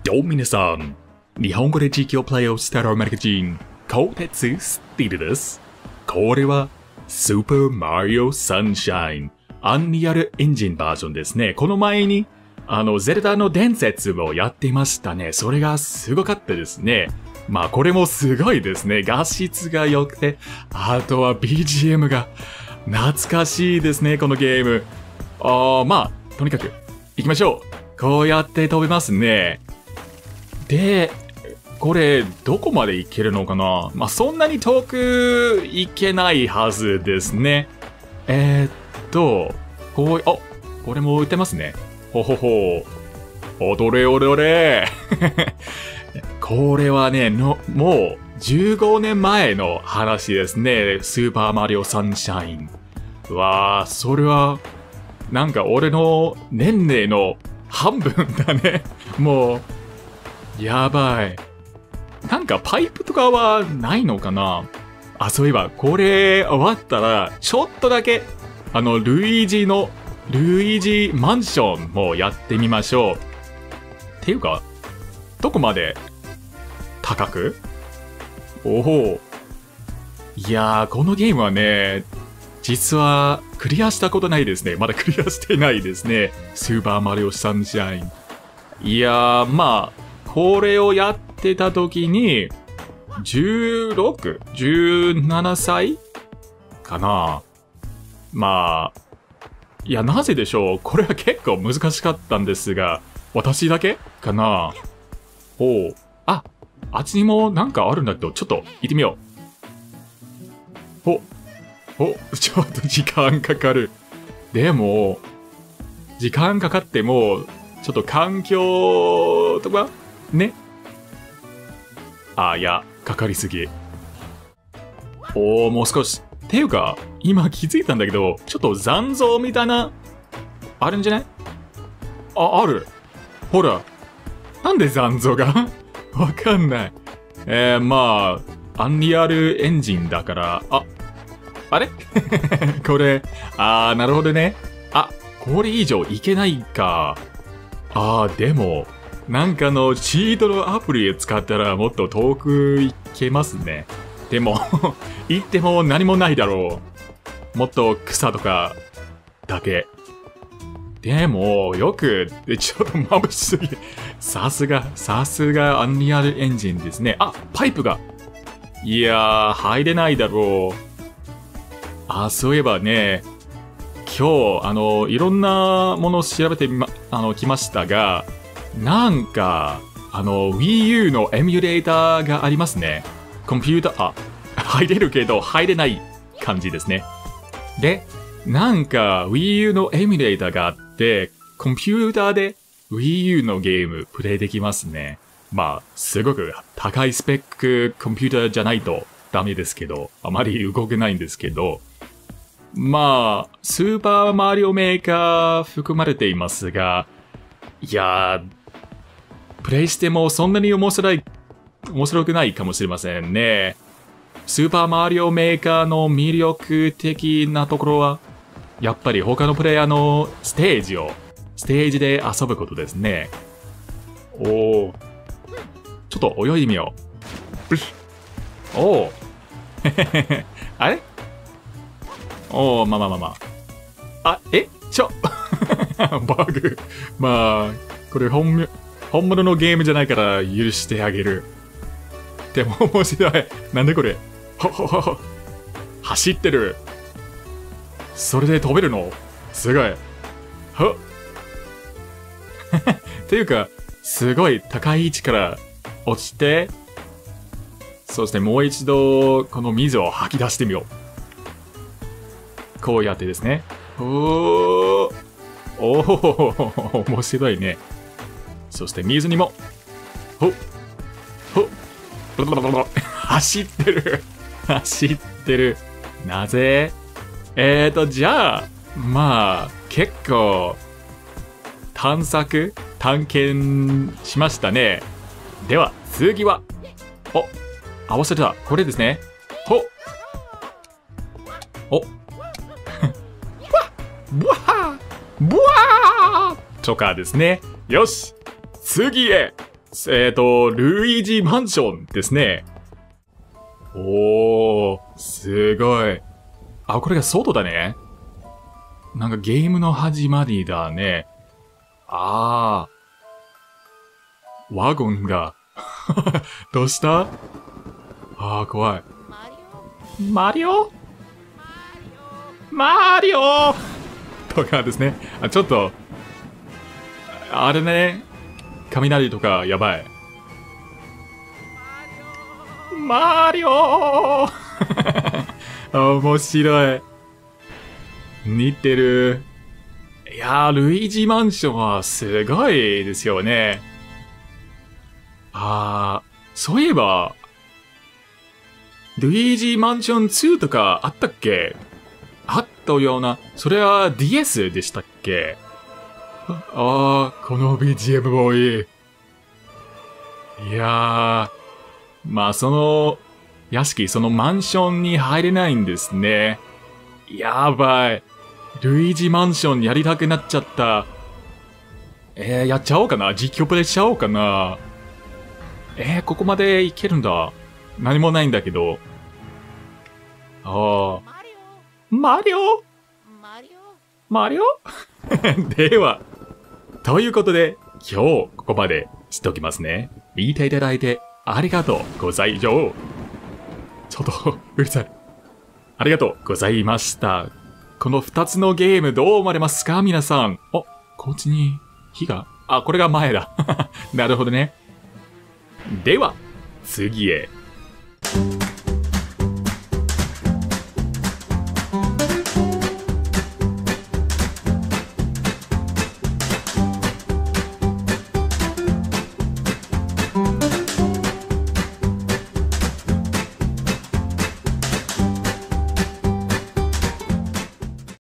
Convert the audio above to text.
どうも皆さん、日本語で実況プレイをしたアメリカ人、鋼鉄スティールです。これは、スーパーマリオサンシャイン、アンリアルエンジンバージョンですね。この前に、ゼルダの伝説をやっていましたね。それがすごかったですね。まあ、これもすごいですね。画質が良くて、あとは BGM が懐かしいですね、このゲーム。まあ、とにかく、行きましょう。こうやって飛べますね。で、これ、どこまで行けるのかな？まあ、そんなに遠く行けないはずですね。これも打てますね。ほほほ。踊れ踊れ。これはね、もう15年前の話ですね。スーパーマリオサンシャイン。わー、それは、なんか俺の年齢の半分だね。もう、やばい。なんかパイプとかはないのかな？そういえば、これ終わったら、ちょっとだけ、ルイージマンションもやってみましょう。っていうか、どこまで高く？おお。いやー、このゲームはね、実はクリアしたことないですね。まだクリアしてないですね。スーパーマリオサンシャイン。いやー、まあ、これをやってた時に、16、17歳かな。まあ、いや、なぜでしょう。これは結構難しかったんですが、私だけかな。あっちにもなんかあるんだけど、ちょっと行ってみよう。ちょっと時間かかる。でも、時間かかっても、ちょっと環境とか、ね。いや、かかりすぎ。もう少し。っていうか、今気づいたんだけど、ちょっと残像みたいな、あるんじゃない？ある。ほら。なんで残像がわかんない。まあ、アンリアルエンジンだから、あれこれ、なるほどね。これ以上いけないか。でも、なんかチートのアプリを使ったらもっと遠く行けますね。でも、行っても何もないだろう。もっと草とか、だけ。でも、ちょっと眩しすぎ。さすがアンリアルエンジンですね。パイプが。いやー、入れないだろう。そういえばね、今日、いろんなものを調べてきましたが、なんか、Wii U のエミュレーターがありますね。コンピューター、入れるけど入れない感じですね。で、なんか Wii U のエミュレーターがあって、コンピューターで Wii U のゲームプレイできますね。まあ、すごく高いスペックコンピューターじゃないとダメですけど、あまり動けないんですけど、まあ、スーパーマリオメーカー含まれていますが、いやー、プレイしてもそんなに面白くないかもしれませんね。スーパーマリオメーカーの魅力的なところは、やっぱり他のプレイヤーのステージで遊ぶことですね。ちょっと泳いでみよう。あれ？まあ。バグ。まあ、これ本物のゲームじゃないから許してあげる。でも面白い。なんでこれ？走ってる。それで飛べるの？すごい。っていうか、すごい高い位置から落ちて、そしてもう一度、この水を吐き出してみよう。こうやってですね。面白いね。そして水にも、走ってる。なぜ？じゃあ、まあ、結構、探検しましたね。では、次は、合わせた。これですね。ブワーとかですね。よし、次へルイージマンションですね。おー、すごい。あ、これが外だね。なんかゲームの始まりだね。あー。ワゴンが。どうした？あー、怖い。マリオマリオとかですね。あ、ちょっと、あれね。雷とかやばい。マリオ面白い。似てる。いやー、ルイージマンションはすごいですよね。そういえば、ルイージマンション2とかあったっけ？あったような、それは DS でしたっけ？この BGM もいい。いやー、その屋敷、そのマンションに入れないんですね。やばい。ルイージマンションやりたくなっちゃった。やっちゃおうかな。実況プレイしちゃおうかな。ここまでいけるんだ。何もないんだけど。マリオでは、ということで、今日ここまでしておきますね。見ていただいてありがとうございました。ちょっと、うるさい。ありがとうございました。この2つのゲームどう思われますか皆さん。こっちに火が。これが前だ。なるほどね。では、次へ。